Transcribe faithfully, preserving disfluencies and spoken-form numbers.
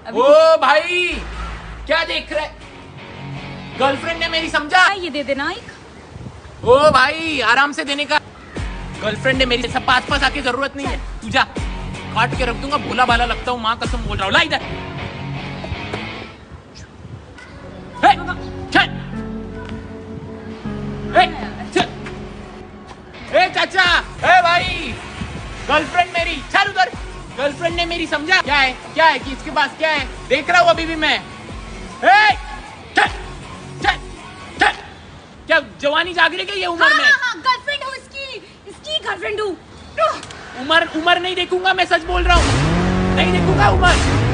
अभी ओ भाई क्या देख रहे? गर्लफ्रेंड ने मेरी समझा। ये दे देना एक। ओ भाई आराम से देने का। गर्लफ्रेंड ने मेरी सब पास पास आके जरूरत नहीं है। तू जा, काट के रख दूंगा। भोला भाला लगता हूँ, माँ कसम बोल रहा हूँ। ला इधर। हे, चल। हे, चल। ए चाचा, ए भाई, गर्लफ्रेंड मेरी, चल उधर। गर्लफ्रेंड ने मेरी समझा। क्या है क्या है कि इसके पास क्या है? देख रहा हूँ अभी भी मैं। ए, चल, चल, चल। क्या जवानी जाग रही है ये उम्र में? हाँ, हाँ, गर्लफ्रेंड हूँ इसकी, इसकी गर्लफ्रेंड हूँ। उम्र उम्र नहीं देखूंगा मैं, सच बोल रहा हूँ। नहीं देखूंगा उम्र।